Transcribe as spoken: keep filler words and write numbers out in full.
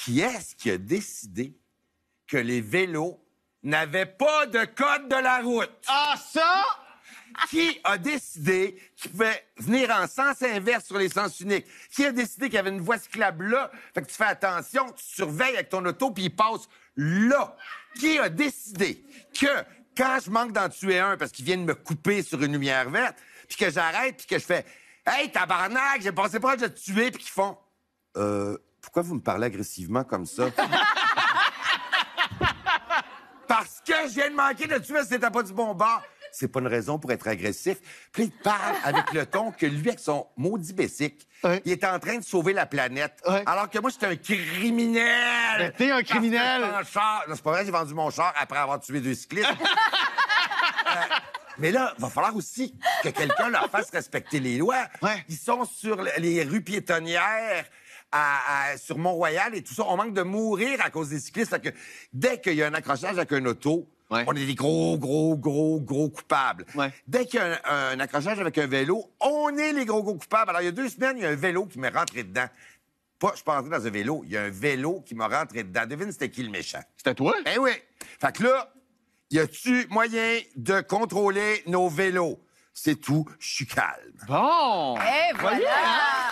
qui est-ce qui a décidé que les vélos n'avaient pas de code de la route? Ah, ça? Qui a décidé qu'il pouvait venir en sens inverse sur les sens uniques? Qui a décidé qu'il y avait une voie cyclable là? Fait que tu fais attention, tu surveilles avec ton auto, puis il passe là. Qui a décidé que quand je manque d'en tuer un parce qu'il vient de me couper sur une lumière verte, puis que j'arrête, puis que je fais « Hey, tabarnak, j'ai passé proche de te tuer », puis qu'ils font « Euh, pourquoi vous me parlez agressivement comme ça? » Parce que je viens de manquer de tuer, c'était pas du bon bord. C'est pas une raison pour être agressif. Puis il parle avec le ton que lui, avec son maudit bessic, ouais. il est en train de sauver la planète. Ouais. Alors que moi, j'étais un criminel. Mais t'es un criminel. Parce que char... Non, c'est pas vrai, j'ai vendu mon char après avoir tué deux cyclistes. euh, mais là, il va falloir aussi que quelqu'un leur fasse respecter les lois. Ouais. Ils sont sur les rues piétonnières. À, à, sur Mont-Royal et tout ça, on manque de mourir à cause des cyclistes. Fait que dès qu'il y a un accrochage avec un auto, ouais. on est des gros, gros, gros, gros coupables. Ouais. Dès qu'il y a un, un accrochage avec un vélo, on est les gros, gros coupables. Alors, il y a deux semaines, il y a un vélo qui m'est rentré dedans. Pas, je suis pas rentré dans un vélo, il y a un vélo qui m'a rentré dedans. Devine, c'était qui le méchant? C'était toi? Eh oui! Fait que là, y a-tu moyen de contrôler nos vélos? C'est tout, je suis calme. Bon! Et voilà!